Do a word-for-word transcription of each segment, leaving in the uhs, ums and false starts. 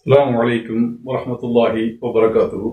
அஸ்ஸலாமு அலைக்கும் வரஹ்மத்துல்லாஹி வபரகாத்துஹு.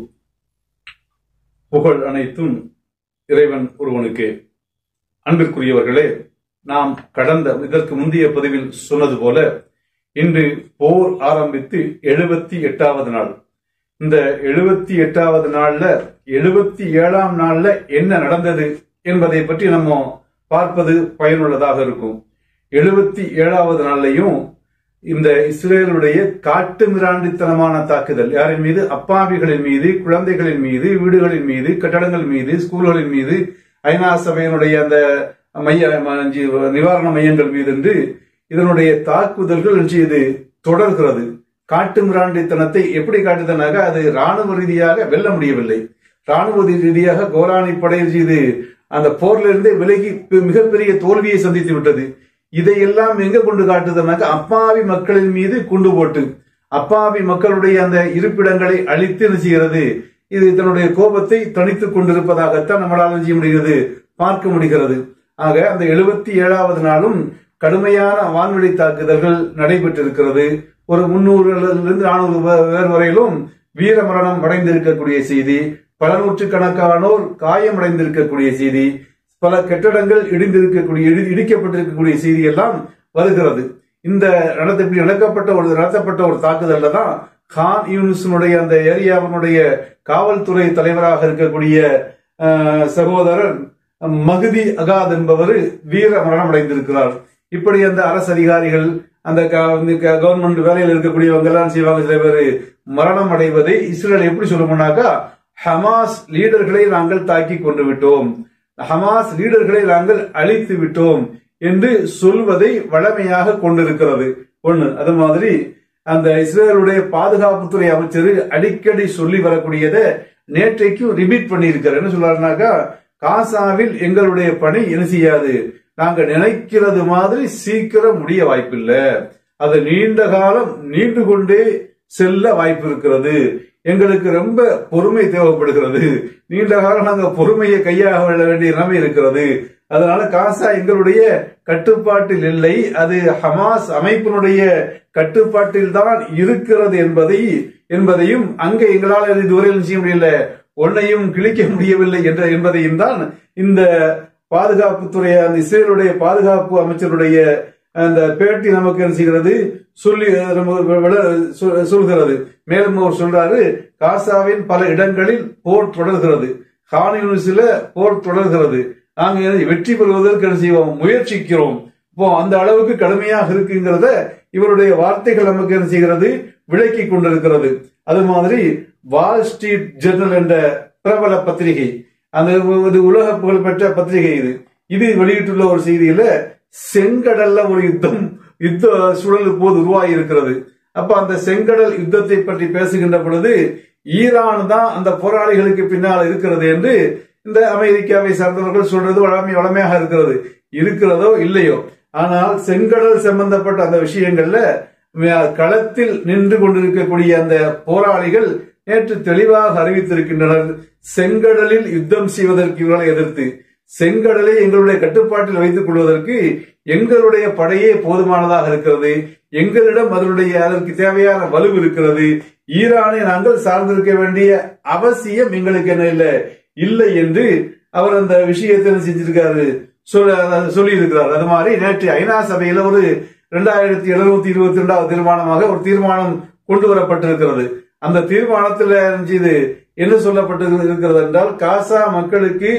புகழ் அனைத்தும் இறைவன் ஒருவனுக்கே. அன்பிற்குரியவர்களே, நாம் கடந்த இதற்கு முந்தைய பதிவில் சொன்னது போல இன்று போர் ஆரம்பித்து எழுபத்தி எட்டாவது நாள். இந்த எழுபத்தி எட்டாவது நாள்ல எழுபத்தி ஏழாம் நாள்ல என்ன நடந்தது என்பதை பற்றி நம்ம பார்ப்பது பயனுள்ளதாக இருக்கும். எழுபத்தி ஏழாவது நாள்லையும் இந்த இஸ்ரேலுடைய காட்டு மிராண்டித்தனமான தாக்குதல், யாரின் மீது? அப்பாவிகளின் மீது, குழந்தைகளின் மீது, வீடுகளின் மீது, கட்டடங்கள் மீது, ஸ்கூல்களின் மீது, ஐநா சபையினுடைய அந்த மைய நிவாரண மையங்கள் மீது என்று இதனுடைய தாக்குதல்கள் இது தொடர்கிறது. காட்டு மிராண்டித்தனத்தை எப்படி காட்டுதனாக அது ராணுவ ரீதியாக வெல்ல முடியவில்லை. ராணுவ ரீதியாக கோலானி படை இது அந்த போர்லிருந்து விலகி மிகப்பெரிய தோல்வியை சந்தித்து விட்டது. இதையெல்லாம் எங்க கொண்டு காட்டுதுனாக்க அப்பாவி மக்களின் மீது குண்டு போட்டு அப்பாவி மக்களுடைய அந்த இருப்பிடங்களை அழித்து செய்கிறது. இது தன்னுடைய கோபத்தை தணித்துக் கொண்டிருப்பதாகத்தான் நம்மளால் செய்ய முடிகிறது, பார்க்க முடிகிறது. ஆக அந்த எழுபத்தி ஏழாவது நாளும் கடுமையான வான்வெளி தாக்குதல்கள் நடைபெற்றிருக்கிறது. ஒரு முன்னூறுலிருந்து நானூறு பேர் வரையிலும் வீர மரணம் அடைந்திருக்கக்கூடிய செய்தி, பல நூற்றுக்கணக்கானோர் காயமடைந்திருக்கக்கூடிய செய்தி, பல கட்டடங்கள் இடிந்திருக்கக்கூடிய இடிக்கப்பட்டிருக்கக்கூடிய செய்தி எல்லாம் வருகிறது. இந்த நடத்தப்பட்ட ஒரு நடத்தப்பட்ட ஒரு தாக்குதல்ல தான் கான் யூனிஸினுடைய அந்த ஏரியாவினுடைய காவல்துறை தலைவராக இருக்கக்கூடிய சகோதரர் மஹதி அகாத் என்பவர் வீர மரணம் அடைந்திருக்கிறார். இப்படி அந்த அரசு அதிகாரிகள், அந்த கவர்மெண்ட் வேலையில் இருக்கக்கூடியவங்க எல்லாம் செய்வாங்க. சில பேர் மரணம் அடைவதை இஸ்ரேல் எப்படி சொல்லணும்னாக்கா, ஹமாஸ் லீடர்களை நாங்கள் தாக்கி கொண்டு விட்டோம், ஹமாஸ் லீடர்களை நாங்கள் அழித்து விட்டோம் என்று சொல்வதை வழமையாக கொண்டிருக்கிறது. ஒண்ணு. அது மாதிரி அந்த இஸ்ரேலுடைய பாதுகாப்புத்துறை அமைச்சர் அடிக்கடி சொல்லி வரக்கூடியதை நேற்றைக்கும் ரிப்பீட் பண்ணி இருக்கிறார். என்ன சொல்றாருனாக்கா, காசாவில் எங்களுடைய பணி என்ன செய்யாது, நாங்க நினைக்கிறது மாதிரி சீக்கிரம் முடிய வாய்ப்பில்லை, அது நீண்ட காலம் நீண்டு கொண்டே செல்ல வாய்ப்பு இருக்கிறது, எங்களுக்கு ரொம்ப பொறுமை தேவைப்படுகிறது, நீண்ட காலம் நாங்க பொறுமையை கையாக வெல்ல வேண்டிய நிலைமை இருக்கிறது, அதனால காசா எங்களுடைய கட்டுப்பாட்டில் இல்லை, அது ஹமாஸ் அமைப்பினுடைய கட்டுப்பாட்டில் தான் இருக்கிறது என்பதை என்பதையும் அங்கே எங்களால் இதுவரையில் செய்ய முடியல, ஒன்னையும் கிழிக்க முடியவில்லை என்ற என்பதையும் தான் இந்த பாதுகாப்புத்துறை அந்த இஸ்ரேலுடைய பாதுகாப்பு அமைச்சருடைய அந்த பேட்டி நமக்கு என்ன செய்கிறது சொல்லி சொல்கிறது. மேலும் அவர் சொல்றாரு, காசாவின் பல இடங்களில் போர் தொடர்கிறது, கான் யூனிஸில் போர் தொடர்கிறது, நாங்க வெற்றி பெறுவதற்கு என்ன செய்வோம், முயற்சிக்கிறோம். இப்போ அந்த அளவுக்கு கடுமையாக இருக்குங்கிறத இவருடைய வார்த்தைகள் நமக்கு என்ன செய்கிறது, விளக்கி கொண்டிருக்கிறது. அது மாதிரி வால் ஸ்ட்ரீட் ஜெர்னல் என்ற பிரபல பத்திரிகை, அந்த உலக புகழ்பெற்ற பத்திரிகை இது இது வெளியிட்டுள்ள ஒரு செய்தியில செங்கடல்ல ஒரு யுத்தம் யுத்த சூழல் போது உருவாகி இருக்கிறது. அப்ப அந்த செங்கடல் யுத்தத்தை பற்றி பேசுகின்ற பொழுது ஈரான் தான் அந்த போராளிகளுக்கு பின்னால் இருக்கிறது என்று இந்த அமெரிக்காவை சார்ந்தவர்கள் சொல்றது வளமை வளமையாக இருக்கிறது. இருக்கிறதோ இல்லையோ, ஆனால் செங்கடல் சம்பந்தப்பட்ட அந்த விஷயங்கள்ல களத்தில் நின்று கொண்டிருக்கக்கூடிய அந்த போராளிகள் நேற்று தெளிவாக அறிவித்திருக்கின்றனர், செங்கடலில் யுத்தம் செய்வதற்கு இவர்களை எதிர்த்து செங்கடலை எங்களுடைய கட்டுப்பாட்டில் வைத்துக் கொள்வதற்கு எங்களுடைய படையே போதுமானதாக இருக்கிறது, எங்களிடம் அதனுடைய அதற்கு தேவையான வலு இருக்கிறது, ஈரானை நாங்கள் சார்ந்திருக்க வேண்டிய அவசியம் எங்களுக்கு என்ன இல்லை இல்லை என்று அவர் அந்த விஷயத்தை செஞ்சிருக்காரு, சொல்லி இருக்கிறார். அது மாதிரி நேற்று ஐநா சபையில ஒரு இரண்டாயிரத்தி எழுநூத்தி இருபத்தி இரண்டாவது தீர்மானமாக ஒரு தீர்மானம் கொண்டு வரப்பட்டிருக்கிறது. அந்த தீர்மானத்தில் இது என்ன சொல்லப்பட்டு இருக்கிறது என்றால், காசா மக்களுக்கு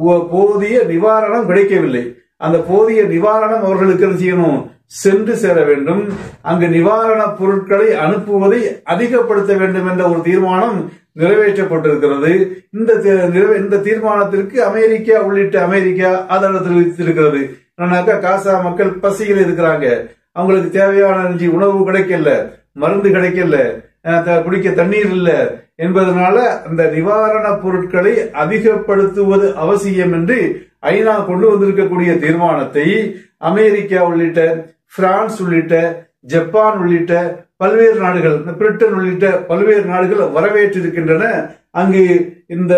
போதிய நிவாரணம் கிடைக்கவில்லை, அந்த போதிய நிவாரணம் அவர்களுக்கு என்ன செய்யணும், சென்று சேர வேண்டும், அங்கு நிவாரண பொருட்களை அனுப்புவதை அதிகப்படுத்த வேண்டும் என்ற ஒரு தீர்மானம் நிறைவேற்றப்பட்டிருக்கிறது. இந்த இந்த தீர்மானத்திற்கு அமெரிக்கா உள்ளிட்ட அமெரிக்கா ஆதரவு தெரிவித்திருக்கிறது. காசா மக்கள் பசியில் இருக்கிறாங்க, அவங்களுக்கு தேவையான உணவு கிடைக்கல, மருந்து கிடைக்கல, குடிக்க தண்ணீர் இல்ல என்பதனால அந்த நிவாரண பொருட்களை அதிகப்படுத்துவது அவசியம் என்று ஐநா கொண்டு வந்திருக்கக்கூடிய தீர்மானத்தை அமெரிக்கா உள்ளிட்ட பிரான்ஸ் உள்ளிட்ட ஜப்பான் உள்ளிட்ட பல்வேறு நாடுகள், பிரிட்டன் உள்ளிட்ட பல்வேறு நாடுகள் வரவேற்றிருக்கின்றன. அங்கு இந்த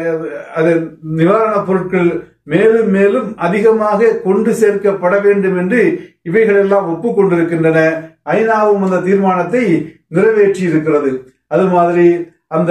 நிவாரண பொருட்கள் மேலும் மேலும் அதிகமாக கொண்டு சேர்க்கப்பட வேண்டும் என்று இவைகள் எல்லாம் ஒப்புக்கொண்டிருக்கின்றன. ஐநாவும் அந்த தீர்மானத்தை நிறைவேற்றி இருக்கிறது. அது மாதிரி அந்த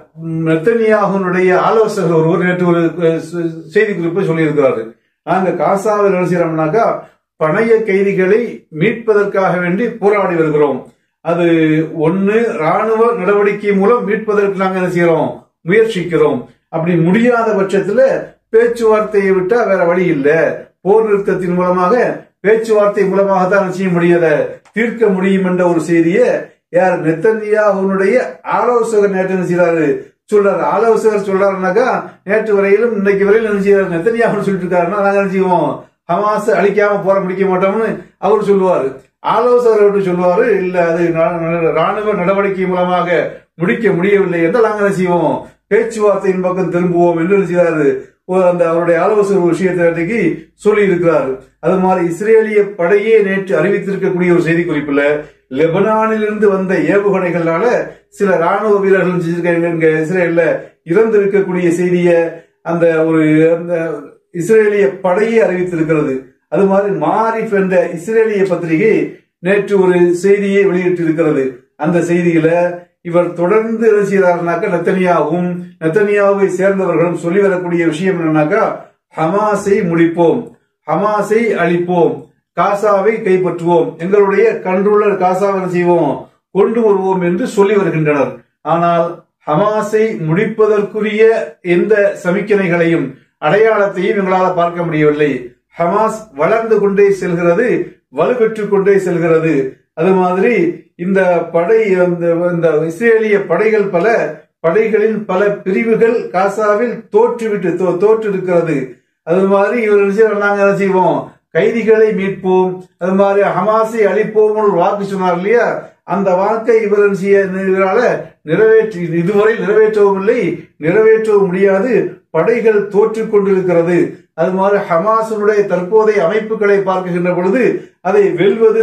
நெத்தனியாகுனுடைய ஆலோசகர் ஒருவர் நேற்று ஒரு செய்தி குறிப்பை சொல்லியிருக்கிறாரு. நாங்க காசாவில் என்ன செய்யறோம்னாக்கா பணைய கைதிகளை மீட்பதற்காக வேண்டி போராடி வருகிறோம். அது ஒன்னு ராணுவ நடவடிக்கை மூலம் மீட்பதற்கு நாங்க என்ன செய்யறோம், முயற்சிக்கிறோம். அப்படி முடியாத பட்சத்துல பேச்சுவார்த்தையை விட்டா வேற வழி இல்ல, போர் நிறுத்தத்தின் மூலமாக பேச்சுவார்த்தை மூலமாக தான் செய்ய முடியாத தீர்க்க முடியும் என்ற ஒரு செய்தியை யார் நெத்தனியாகுனுடைய ஆலோசகர் நேற்று என்ன செய்யறாரு சொல்றாரு. ஆலோசகர் சொல்றாருனாக்கா நேற்று வரையிலும் இன்னைக்கு வரையிலும் என்ன செய்யறாரு, நெத்தனியாகுன்னு சொல்லிட்டு இருக்காருன்னா நாங்க என்ன செய்வோம், ஹமாஸ் அழிக்காம போற முடிக்க மாட்டோம்னு அவர் சொல்லுவாரு. ஆலோசகர் விட்டு சொல்லுவாரு, இல்ல அது ராணுவ நடவடிக்கை மூலமாக முடிக்க முடியவில்லை என்றால் நாங்க என்ன செய்வோம், பேச்சுவார்த்தையின் பக்கம் திரும்புவோம் என்று செய்யறாரு. அந்த அவருடைய ஆலோசகர் விஷயத்தை சொல்லி இருக்கிறார். அது மாதிரி இஸ்ரேலிய படையே நேற்று அறிவித்திருக்கக்கூடிய ஒரு செய்தி குறிப்புல லெபனானில் இருந்து வந்த ஏவுகணைகளால சில ராணுவ வீரர்கள் இஸ்ரேல்ல இறந்திருக்கக்கூடிய செய்திய அந்த ஒரு அந்த இஸ்ரேலிய படையே அறிவித்திருக்கிறது. அது மாதிரி மாரிஃப் என்ற இஸ்ரேலிய பத்திரிகை நேற்று ஒரு செய்தியை வெளியிட்டிருக்கிறது. அந்த செய்தியில இவர் தொடர்ந்து என்ன செய்யறாருனாக்கா நெத்தனியாவும் நெத்தனியாவை சேர்ந்தவர்களும் சொல்லி வரக்கூடிய விஷயம் என்னன்னாக்கா ஹமாஸை முடிப்போம், ஹமாஸை அழிப்போம், காசாவை கைப்பற்றுவோம், எங்களுடைய கண்ட்ரோலர் காசாவை செய்வோம் கொண்டு வருவோம் என்று சொல்லி வருகின்றனர். ஆனால் ஹமாஸை முடிப்பதற்குரிய எந்த சமிக்கனைகளையும் அடையாளத்தையும் எங்களால் பார்க்க முடியவில்லை. ஹமாஸ் வளர்ந்து கொண்டே செல்கிறது, வலுப்பெற்றுக் கொண்டே செல்கிறது. அது மாதிரி இந்த படை இந்த இஸ்ரேலிய படைகள் பல படைகளின் பல பிரிவுகள் காசாவில் தோற்றுவிட்டு தோற்று இருக்கிறது. அது மாதிரி இவர் நாங்க என்ன செய்வோம், கைதிகளை மீட்போம், அது மாதிரி ஹமாஸை அழிப்போம் ஒரு வாக்கு சொன்னார் இல்லையா, அந்த வாக்கை இவர் செய்யறால நிறைவேற்றி இதுவரை நிறைவேற்றவும் இல்லை, நிறைவேற்றவும் முடியாது, படைகள் தோற்றுக் கொண்டிருக்கிறது. அது மாதிரி ஹமாஸுடைய தற்போதைய அமைப்புகளை பார்க்கின்ற பொழுது அதை வெல்வது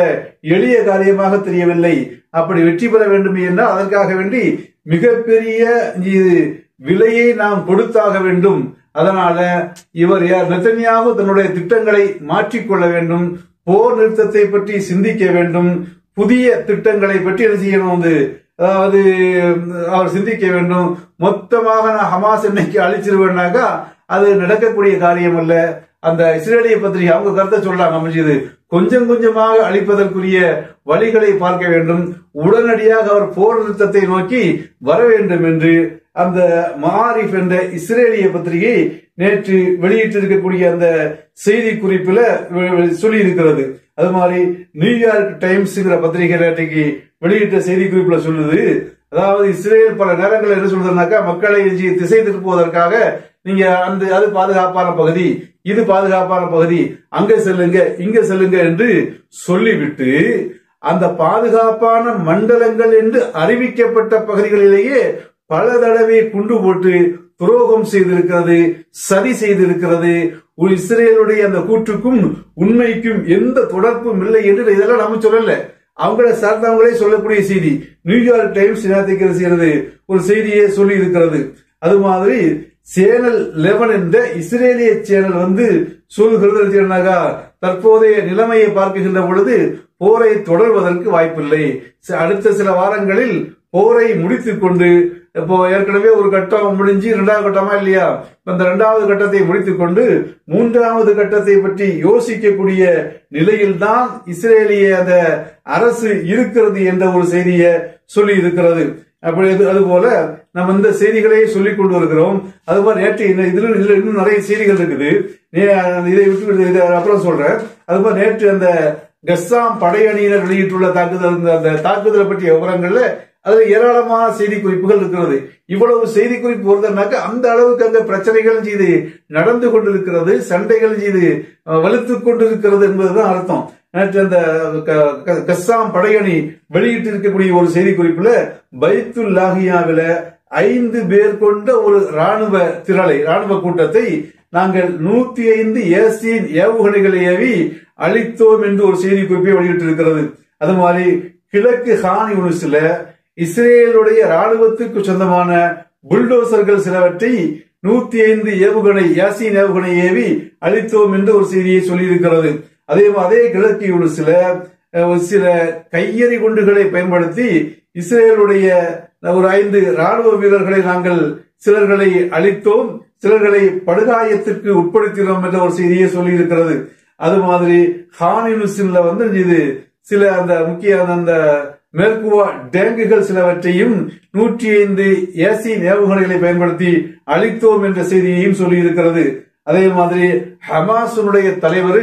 எளிய காரியமாக தெரியவில்லை. அப்படி வெற்றி பெற வேண்டும் என்றால் அதற்காக வேண்டி மிகப்பெரிய விலையை நாம் கொடுத்தாக வேண்டும். அதனால இவர் நெத்தனியாகு தன்னுடைய திட்டங்களை மாற்றிக்கொள்ள வேண்டும், போர் நிறுத்தத்தை பற்றி சிந்திக்க வேண்டும், புதிய திட்டங்களை பற்றி என்ன செய்யணும் வந்து அதாவது அவர் சிந்திக்க வேண்டும். மொத்தமாக நான் ஹமாஸ் இன்னைக்கு அழிச்சிருவேன்னாக்கா அது நடக்கக்கூடிய காரியம் அல்ல. அந்த இஸ்ரேலிய பத்திரிகை அவங்க கருத்தை சொல்றாங்க, அமைஞ்சது கொஞ்சம் கொஞ்சமாக அழிப்பதற்குரிய வழிகளை பார்க்க வேண்டும், உடனடியாக அவர் போர் நிறுத்தத்தை நோக்கி வர வேண்டும் என்று அந்த மாரிஃப் என்ற இஸ்ரேலிய பத்திரிகை நேற்று வெளியிட்டிருக்கக்கூடிய அந்த செய்தி குறிப்பில் சொல்லி இருக்கிறது. அது மாதிரி நியூயார்க் டைம்ஸ்ங்கிற பத்திரிகை நேற்றைக்கு வெளியிட்ட செய்தி குறிப்புல சொல்லுது, அதாவது இஸ்ரேல் பல நேரங்கள் என்ன சொல்றதுனாக்கா மக்களை திசை திருப்புவதற்காக நீங்க அந்த அது பாதுகாப்பான பகுதி, இது பாதுகாப்பான பகுதி, அங்க செல்லுங்க இங்க செல்லுங்க என்று சொல்லிவிட்டு அந்த பாதுகாப்பான மண்டலங்கள் என்று அறிவிக்கப்பட்ட பகுதிகளிலேயே பல தடவை குண்டு போட்டு துரோகம் செய்திருக்கிறது, சதி செய்திருக்கிறது. ஒரு இஸ்ரேலுடைய அந்த கூற்றுக்கும் உண்மைக்கும் எந்த தொடர்பும் இல்லை என்று இதெல்லாம் நம்ம சொல்லல, அவங்கள சார்ந்தவங்களே சொல்லக்கூடிய செய்தி. நியூயார்க் டைம்ஸ் செய்யறது ஒரு செய்தியை சொல்லி இருக்கிறது. அது மாதிரி சேனல் லெவன் என்ற இஸ்ரேலிய சேனல் வந்து சொல்லுகிறது, தற்போதைய நிலைமையை பார்க்கின்ற பொழுது போரை தொடர்வதற்கு வாய்ப்பில்லை, அடுத்த சில வாரங்களில் போரை முடித்துக் கொண்டு, இப்போ ஏற்கனவே ஒரு கட்டம் முடிஞ்சு இரண்டாவது கட்டமா இல்லையா, அந்த இரண்டாவது கட்டத்தை முடித்துக் கொண்டு மூன்றாவது கட்டத்தை பற்றி யோசிக்கக்கூடிய நிலையில்தான் இஸ்ரேலிய அந்த அரசு இருக்கிறது என்ற ஒரு செய்தியை சொல்லி இருக்கிறது. அப்படி அதுபோல நம்ம இந்த செய்திகளையே சொல்லிக் கொண்டு வருகிறோம். அது மாதிரி நேற்று இதுல இதுல இன்னும் நிறைய செய்திகள் இருக்குது, இதை விட்டு அப்புறம் சொல்றேன். அது மாதிரி நேற்று அந்த கஸ்ஸாம் படையணியினர் வெளியிட்டுள்ள தாக்குதல், அந்த தாக்குதலை பற்றிய விவரங்கள்ல அதுல ஏராளமான செய்தி குறிப்புகள் இருக்கிறது. இவ்வளவு செய்தி குறிப்பு வருதுனாக்க அந்த அளவுக்கு அங்க பிரச்சனைகள் செய்து நடந்து கொண்டிருக்கிறது, சண்டைகள் செய்து வலுத்துக் கொண்டிருக்கிறது என்பதுதான் அர்த்தம். நேற்று அந்த கஸ்ஸாம் படையணி வெளியிட்டு இருக்கக்கூடிய ஒரு செய்தி குறிப்புல பைத்துல்லாஹியாவில ஐந்து பேர் கொண்ட ஒரு ராணுவ திரளை ராணுவ கூட்டத்தை நாங்கள் நூத்தி ஐந்து ஏசின் ஏவுகணைகளை ஏவி அழித்தோம் என்று ஒரு செய்தி குறிப்பை வெளியிட்டிருக்கிறது. அது மாதிரி கிழக்கு ஹான் யூனிஸ்ல இஸ்ரேலுடைய ராணுவத்திற்கு சொந்தமான புல்டோசர்கள் சிலவற்றை நூத்தி ஐந்து ஏவுகணை யாசின் ஏவுகணை ஏவி அழித்தோம் என்று ஒரு செய்தியை சொல்லியிருக்கிறது. அதே அதே கிழக்கு யூனிஸ்ல சில கையெறி குண்டுகளை பயன்படுத்தி இஸ்ரேலுடைய ஒரு ஐந்து ராணுவ வீரர்களை நாங்கள் சிலர்களை அழித்தோம், சிலர்களை படுகாயத்திற்கு உட்படுத்தினோம் என்ற ஒரு செய்தியை சொல்லி இருக்கிறது. அது மாதிரி ஹானினுசின்ல வந்து இது சில அந்த முக்கிய அந்த மேற்குவா டேங்குகள் சிலவற்றையும் நூற்றி ஐந்து ஏசி ஏவுகணைகளை பயன்படுத்தி அழித்தோம் என்ற செய்தியையும் சொல்லி இருக்கிறது. அதே மாதிரி ஹமாஸுடைய தலைவர்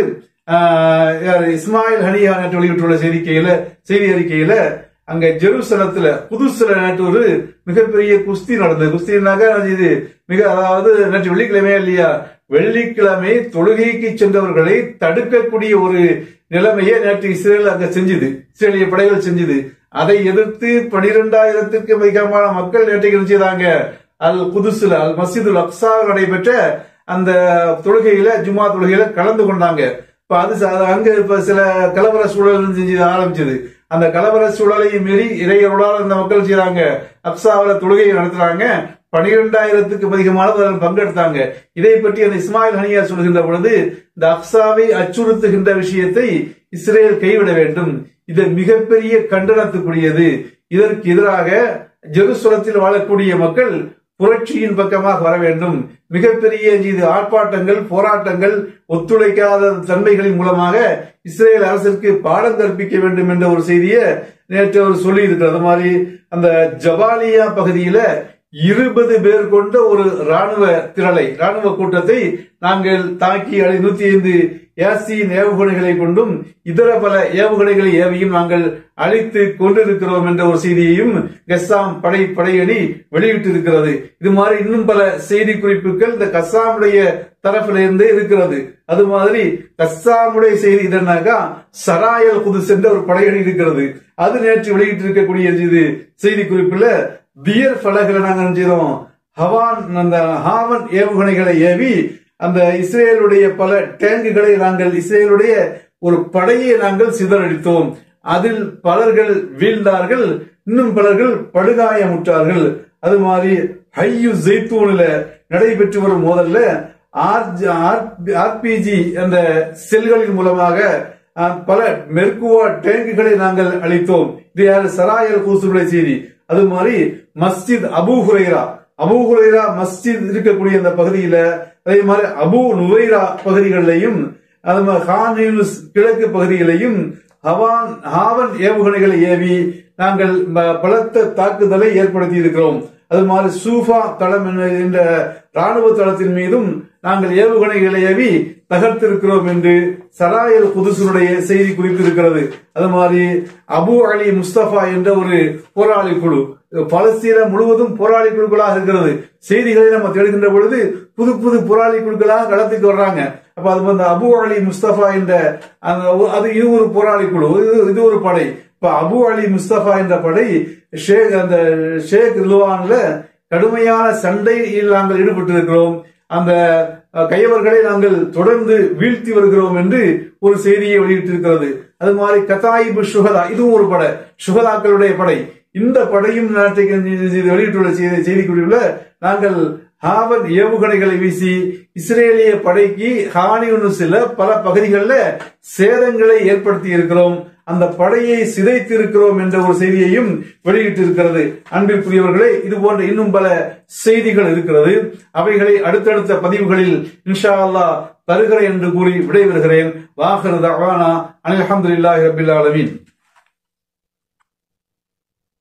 இஸ்மாயில் ஹனியா நேற்று வெளியிட்டுள்ள செய்திக்கையில செய்தி அறிக்கையில அங்க ஜெருசலத்துல புதுசுல நேற்று ஒரு மிகப்பெரிய குஸ்தி நடந்தது. குஸ்தினாக இது மிக அதாவது நேற்று வெள்ளிக்கிழமையா இல்லையா, வெள்ளிக்கிழமை தொழுகைக்கு சென்றவர்களை தடுக்கக்கூடிய ஒரு நிலைமையை நேற்று இஸ்ரேல் அங்க செஞ்சது, இஸ்ரேலிய படைகள் செஞ்சது. அதை எதிர்த்து பனிரெண்டாயிரத்திற்கு அதிகமான மக்கள் நேற்று செய்தாங்க. அல் குதுசுல அல் மஸ்ஜிதுல் அக்ஸா நடைபெற்ற அந்த தொழுகையில ஜும்மா தொழுகையில கலந்து கொண்டாங்க. இப்ப அது அங்க இப்ப சில கலவர சூழல் செஞ்சு ஆரம்பிச்சது. அந்த கலவர சூழலை மீறி இறையருளால் அந்த மக்கள் செய்யறாங்க, அக்ஸாவில தொழுகையை நடத்துறாங்க. பனிரெண்டாயிரத்துக்கு அதிகமானவர்கள் பங்கெடுத்தாங்க. இதை பற்றி அந்த இஸ்மாயில் ஹனியா சொல்கின்ற பொழுது இந்த அக்ஸாவை அச்சுறுத்துகின்ற விஷயத்தை இஸ்ரேல் கைவிட வேண்டும், இது மிகப்பெரிய கண்டனத்துக்குரியது. இதற்கு எதிராக ஜெருசலத்தில் வாழக்கூடிய மக்கள் புரட்சியின் பக்கமாக வர வேண்டும். மிகப்பெரிய இது ஆர்ப்பாட்டங்கள், போராட்டங்கள், ஒத்துழைக்காத தன்மைகளின் மூலமாக இஸ்ரேல் அரசிற்கு பாடம் கற்பிக்க வேண்டும் என்ற ஒரு செய்தியை நேற்று அவர் சொல்லி இருக்கிறது. அது மாதிரி அந்த ஜபாலியா பகுதியில இருபது பேர் கொண்ட ஒரு ராணுவ திரளை ராணுவ கூட்டத்தை நாங்கள் தாக்கி நூத்தி ஐந்து யாசின் ஏவுகணைகளை கொண்டும் இதர பல ஏவுகணைகளை ஏவியும் நாங்கள் அழித்து கொண்டிருக்கிறோம் என்ற ஒரு செய்தியையும் கஸ்ஸாம் படை படையணி வெளியிட்டிருக்கிறது. இது மாதிரி இன்னும் பல செய்தி குறிப்புகள் இந்த கஸ்ஸாமுடைய தரப்பில இருந்தே இருக்கிறது. அது மாதிரி கஸ்ஸாமுடைய செய்தி இதனாக்கா சராயல் குதுஸ் என்ற ஒரு படையணி இருக்கிறது. அது நேற்று வெளியிட்டிருக்கக்கூடிய இது செய்தி குறிப்புல பியர் பலகளை நாங்கள் செய்தோம், ஹவான் அந்த ஹாவன் ஏவுகணைகளை ஏவி அந்த இஸ்ரேலுடைய பல டேங்குகளை நாங்கள் இஸ்ரேலுடைய ஒரு படையை நாங்கள் சிதறடித்தோம். அதில் பலர்கள் வீழ்ந்தார்கள், இன்னும் பலர்கள் படுகாயமுற்றார்கள். அது மாதிரி ஹையு ஜெய்தூன்ல நடைபெற்று வரும் மோதல்ல ஆர்பிஜி அந்த செல்களின் மூலமாக பல மெர்குவா டேங்குகளை நாங்கள் அளித்தோம். இது யாரு சராயல் கூசுடைய செய்தி. அது மாதிரி Masjid Abu Hurairah Abu Hurairah Masjid இருக்கக்கூடிய அந்த பகுதியில, அதே மாதிரி அபு நுவைரா பகுதிகளிலையும், அது மாதிரி கான் யூனிஸ் கிழக்கு பகுதிகளையும் ஹவான் ஹாவன் ஏவுகணைகளை ஏவி நாங்கள் பலத்த தாக்குதலை ஏற்படுத்தி இருக்கிறோம். அது மாதிரி சூஃபா தளம் என்ற ராணுவ தளத்தின் மீதும் நாங்கள் ஏவுகணைகளை ஏவி தகர்த்திருக்கிறோம் என்று சராயல் குதுசுடைய செய்தி குறிப்பிருக்கிறது. அது மாதிரி அபு அலி முஸ்தபா என்ற ஒரு போராளி குழு பலஸ்தீன முழுவதும் போராளி குழுக்களாக இருக்கிறது. செய்திகளை நம்ம தேடுகின்ற பொழுது புது புது போராளி குழுக்களாக களத்துக்கு வர்றாங்க. அப்ப அது வந்து அபு அலி முஸ்தபா என்ற அது இது ஒரு போராளி குழு, இது ஒரு படை. இப்ப அபு அலி முஸ்தபா என்ற படை ஷேக் அந்த ஷேக் ரில்வான்ல கடுமையான சண்டையில் நாங்கள் ஈடுபட்டு இருக்கிறோம், அந்த கையவர்களை நாங்கள் தொடர்ந்து வீழ்த்தி வருகிறோம் என்று ஒரு செய்தியை வெளியிட்டிருக்கிறது. அது மாதிரி கதாயிபு சுகதா, இதுவும் ஒரு படை, சுகதாக்களுடைய படை. இந்த படையும் வெளியிட்டுள்ள செய்தி குறிப்பில் நாங்கள் ஹாவன் ஏவுகணைகளை வீசி இஸ்ரேலிய படைக்கு ஹானியுனுசில பல பகுதிகளில் சேதங்களை ஏற்படுத்தி இருக்கிறோம், அந்த படையை சிதைத்து இருக்கிறோம் என்ற ஒரு செய்தியையும் வெளியிட்டிருக்கிறது. அன்பிற்குரியவர்களே, இது போன்ற இன்னும் பல செய்திகள் இருக்கிறது. அவைகளை அடுத்தடுத்த பதிவுகளில் இன்ஷா அல்லாஹ் தருகிறேன் என்று கூறி விடைபெறுகிறேன். வாஹிரு தஅவானா அல்ஹம்துலில்லாஹி ரப்பில் ஆலமீன்.